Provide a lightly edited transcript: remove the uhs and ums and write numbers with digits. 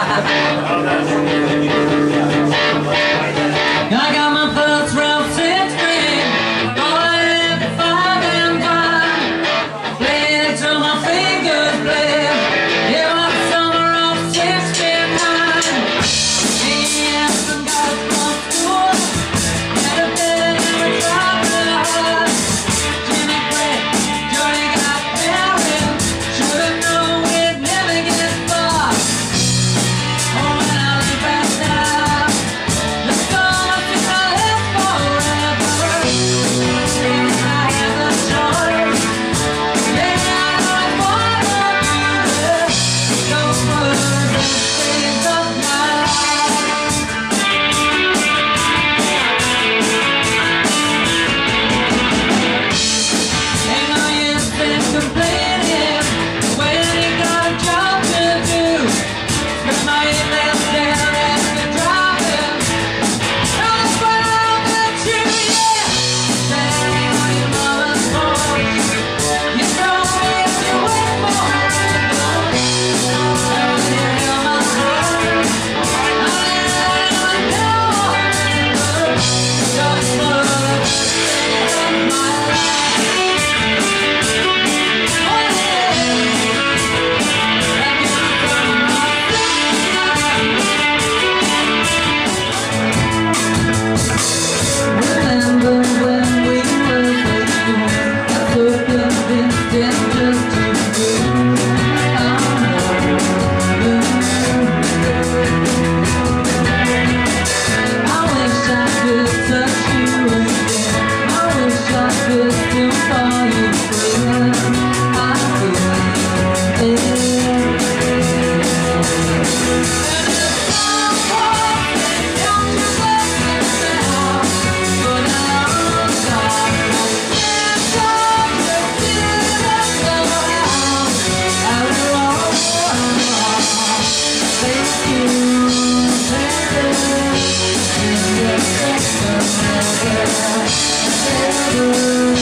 I got my first round 16, rolling at 5 and 5, playing it till my fingers bleed. It was summer of '69. Yes, and got from school, had a bed and we tried to hide. Jimmy quit, Johnny got married, should've known we'd never get far. Oh, when I look back now, the storm is gonna last forever. And I had the choice. Yeah, I know it's one of you. Those were the days of my life. Ain't no use in complaining when you got a job to do. Spend my evenings down at the drive-in. That's when I met you, yeah. Standing on your mama's porch, you told me if you wait for it, don't. And when you held my hand, I didn't know what to do. Just for the days of my life. Oh, yeah. Remember when we were 13, I took convinced and just too good. I wish I could touch you again. I wish I could still call you friend. I feel it. And if someone can help you let me down, but I'm sorry, can't stop the feeling somehow. After all, thank you, thank you.